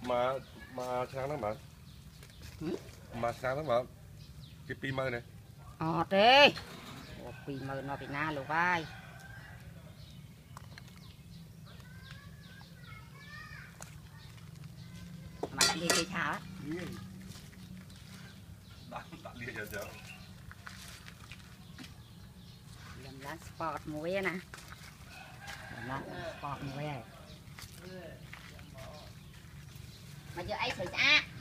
mà sáng lắm bạn. Mà sáng lắm bạn. Cái pi mơ này. Thế pi mơ nó bị na luôn vai mà đi đi thảo á Đã lia giờ giờ. làm lá sport muối nè làm lá sport muối này mà giờ ấy thử cha